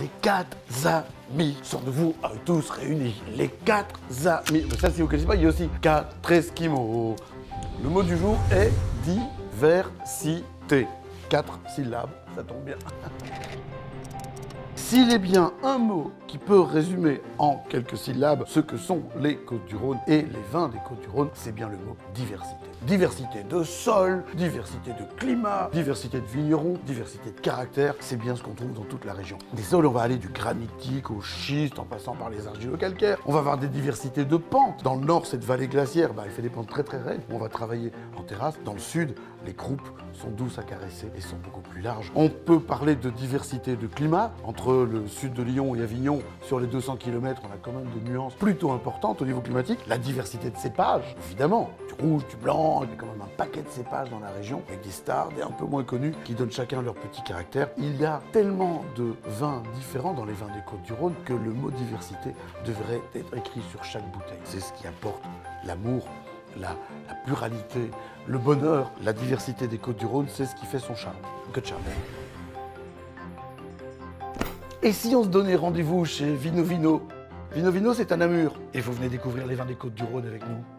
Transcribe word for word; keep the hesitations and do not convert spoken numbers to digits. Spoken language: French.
les quatre amis sont de vous à tous réunis. Les quatre amis. Mais ça, si vous ne connaissez pas, il y a aussi quatre esquimaux. Le mot du jour est diversité. Quatre syllabes, ça tombe bien. S'il est bien un mot qui peut résumer en quelques syllabes ce que sont les Côtes-du-Rhône et les vins des Côtes-du-Rhône, c'est bien le mot diversité. Diversité de sol, diversité de climat, diversité de vignerons, diversité de caractère, c'est bien ce qu'on trouve dans toute la région. Des sols, on va aller du granitique au schiste en passant par les argilo-calcaires. On va avoir des diversités de pentes. Dans le nord, cette vallée glaciaire, bah, elle fait des pentes très très raides. On va travailler en terrasse. Dans le sud, les croupes sont douces à caresser et sont beaucoup plus larges. On peut parler de diversité de climat. Entre le sud de Lyon et Avignon, sur les deux cents kilomètres, on a quand même des nuances plutôt importantes au niveau climatique. La diversité de cépages, évidemment, du rouge, du blanc, il y a quand même un paquet de cépages dans la région, avec des stars, des un peu moins connus, qui donnent chacun leur petit caractère. Il y a tellement de vins différents dans les vins des Côtes-du-Rhône que le mot diversité devrait être écrit sur chaque bouteille. C'est ce qui apporte l'amour, la, la pluralité, le bonheur. La diversité des Côtes-du-Rhône, c'est ce qui fait son charme. Que de charme. Et si on se donnait rendez-vous chez Vino Vino? Vino Vino, c'est à Namur. Et vous venez découvrir les vins des Côtes-du-Rhône avec nous.